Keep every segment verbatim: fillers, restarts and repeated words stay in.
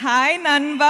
Hi Nanba.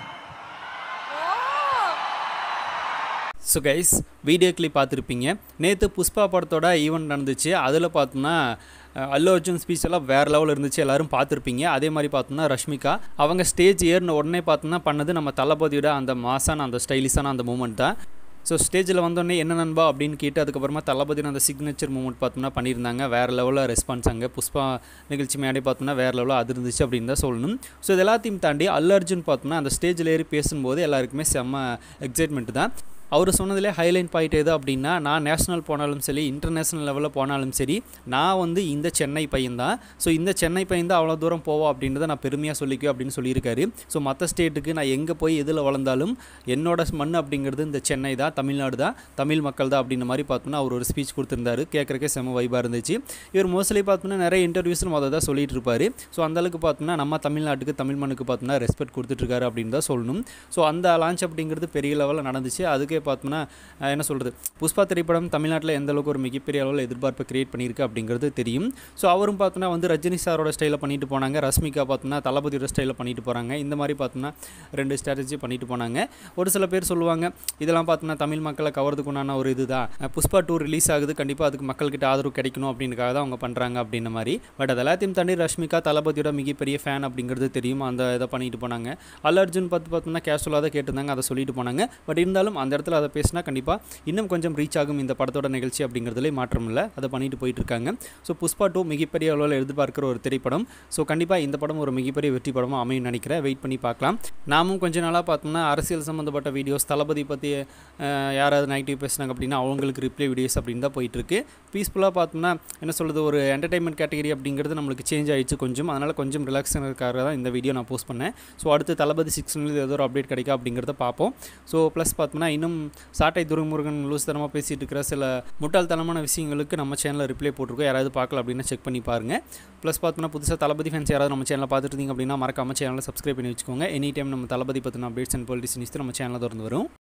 So guys, video clip பார்த்துருப்பீங்க. நேற்று புஷ்பா படத்தோட ஈவெண்ட் நடந்துச்சு. அதில் பார்த்தோன்னா அல்லு அர்ஜுன் ஸ்பீச் எல்லாம் வேறு லெவலில் இருந்துச்சு. எல்லோரும் பார்த்துருப்பீங்க. அதே மாதிரி பார்த்தோன்னா ரஷ்மிகா அவங்க ஸ்டேஜ் ஏறின உடனே பார்த்தோன்னா பண்ணது நம்ம தளபதியோட அந்த மாசான அந்த ஸ்டைலிஷான அந்த மூமெண்ட் தான். ஸோ ஸ்டேஜில் வந்தோடனே என்ன நண்பா அப்படின்னு கேட்டு அதுக்கப்புறமா தளபதினு அந்த சிக்னேச்சர் மூமெண்ட் பார்த்தோம்னா பண்ணியிருந்தாங்க. வேறு லெவலில் ரெஸ்பான்ஸ் அங்கே புஷ்பா நிகழ்ச்சி மேடை பார்த்தோம்னா வேறு லெவலில் அது இருந்துச்சு அப்படின்னு தான் சொல்லணும். ஸோ இது எல்லாத்தையும் தாண்டி அல்லு அர்ஜுன் பார்த்தோம்னா அந்த ஸ்டேஜில் ஏறி பேசும்போது எல்லாருக்குமே செம்ம எக்ஸைட்மெண்ட் தான். அவர் சொன்னதிலே ஹைலைட் பாயிண்ட் எது அப்படின்னா, நான் நேஷ்னல் போனாலும் சரி இன்டர்நேஷ்னல் லெவலில் போனாலும் சரி நான் வந்து இந்த சென்னை பையன் தான். ஸோ இந்த சென்னை பையன் தான் அவ்வளோ தூரம் போவோம் அப்படின்றத நான் பெருமையாக சொல்லிக்குவேன் அப்படின்னு சொல்லியிருக்காரு. ஸோ மற்ற ஸ்டேட்டுக்கு நான் எங்கே போய் எதில் வளர்ந்தாலும் என்னோட மண் அப்படிங்கிறது இந்த சென்னை தான், தமிழ்நாடு தான், தமிழ் மக்கள் தான் அப்படின்ற மாதிரி பார்த்தோன்னா அவர் ஒரு ஸ்பீச் கொடுத்துருந்தாரு. கேட்குறக்கே செம்ம வைபாக இருந்துச்சு. இவர் மோஸ்ட்லி பார்த்தோன்னா நிறைய இன்டர்வியூஸில் அதை தான் சொல்லிட்டு இருப்பார். ஸோ அந்தளவுக்கு பார்த்தோன்னா நம்ம தமிழ்நாட்டுக்கு தமிழ் மண்ணுக்கு பார்த்தோன்னா ரெஸ்பெக்ட் கொடுத்துட்ருக்காரு அப்படின்னு தான் சொல்லணும். ஸோ அந்த லான்ச் அப்படிங்கிறது பெரிய லெவலில் நடந்துச்சு. அதுக்கே பார்த்தோம்னா என்ன சொல்கிறது, புஷ்பா திரைப்படம் தமிழ்நாட்டில் எந்த அளவுக்கு ஒரு மிகப்பெரிய அளவில் எதிர்பார்ப்பை கிரியேட் பண்ணியிருக்கு அப்படிங்கிறது தெரியும். ஸோ அவரும் பார்த்தோன்னா வந்து ரஜினி சாரோட ஸ்டைலில் பண்ணிட்டு போனாங்க. ரஷ்மிகா பார்த்தோன்னா தளபதியோட ஸ்டைலில் பண்ணிட்டு போகிறாங்க. இந்த மாதிரி பார்த்தோன்னா ரெண்டு ஸ்ட்ராட்டஜி பண்ணிட்டு போனாங்க. ஒரு சில பேர் சொல்லுவாங்க இதெல்லாம் பார்த்தோன்னா தமிழ் மக்களை கவர்றதுக்குண்டான ஒரு இது தான், புஷ்பா டூ ரிலீஸ் ஆகுது கண்டிப்பாக அதுக்கு மக்கள்கிட்ட ஆதரவு கிடைக்கணும் அப்படின்றக்காக தான் அவங்க பண்ணுறாங்க அப்படின்ற மாதிரி. பட் அது எல்லாத்தையும் தாண்டி ரஷ்மிகா தளபதியோட மிகப்பெரிய ஃபேன் அப்படிங்கிறது தெரியும். அந்த இதை பண்ணிட்டு போனாங்க. அல்லு அர்ஜுன் பார்த்து பார்த்தோம்னா கேஷுவலாக தான் கேட்டிருந்தாங்க, அதை சொல்லிட்டு போனாங்க. பட் இருந்தாலும் அந்த இடத்துல அதை பேசினா கண்டிப்பாக இன்னும் கொஞ்சம் ரீச் ஆகும் இந்த படத்தோட நிகழ்ச்சி அப்படிங்கிறதுலே மாற்றம் இல்லை. அதை பண்ணிட்டு போயிட்டு இருக்காங்க. ஸோ புஷ்பா டூ மிகப்பெரிய அளவில் எதிர்பார்க்கிற ஒரு திரைப்படம். ஸோ கண்டிப்பாக இந்த படம் ஒரு மிகப்பெரிய வெற்றி படமாக அமையும் நினைக்கிறேன். வெயிட் பண்ணி பார்க்கலாம். நாமும் கொஞ்ச நாளாக பார்த்தோம்னா அரசியல் சம்மந்தப்பட்ட வீடியோஸ், தளபதி பற்றி யாராவது நெகட்டிவ் பேசினாங்க அப்படின்னா அவங்களுக்கு ரிப்ளை வீடியோஸ் அப்படின்னு தான் போயிட்டுருக்கு. பீஸ்ஃபுல்லாக பார்த்தோம்னா என்ன சொல்கிறது, ஒரு என்டர்டைன்மெண்ட் கேட்டகரி அப்படிங்கிறது நம்மளுக்கு சேஞ்ச் ஆகிடுச்சு கொஞ்சம். அதனால் கொஞ்சம் ரிலாக்ஸாக தான் இந்த வீடியோ நான் போஸ்ட் பண்ணேன். ஸோ அடுத்து தளபதி சிக்ஸ்லேருந்து ஏதோ ஒரு அப்டேட் கிடைக்கா அப்படிங்கிறத பார்ப்போம். ஸோ ப்ளஸ் பார்த்தோம்னா இன்னும் சாட்டை துரைமுருகன் லூஸ்தனமாக பேசிகிட்டு இருக்கிற சில முட்டாள்தனமான விஷயங்களுக்கு நம்ம சேனலில் ரிப்ளை போட்டிருக்கோம். யாராவது பார்க்கல அப்படின்னா செக் பண்ணி பாருங்கள். ப்ளஸ் பார்த்தோம்னா புதுசாக தளபதி ஃபேன்ஸ் யாராவது நம்ம சேனலில் பார்த்துட்டு இருந்தீங்க அப்படின்னா மறக்காம சேனலில் சப்ஸ்கிரைப் பண்ணி வச்சுக்கோங்க. எனி டைம் நம்ம தளபதி பற்றின அப்டேட்ஸ் அண்ட் பாலிட்டிக்ஸ் நியூஸ் நம்ம சேனலில் திறந்து வரும்.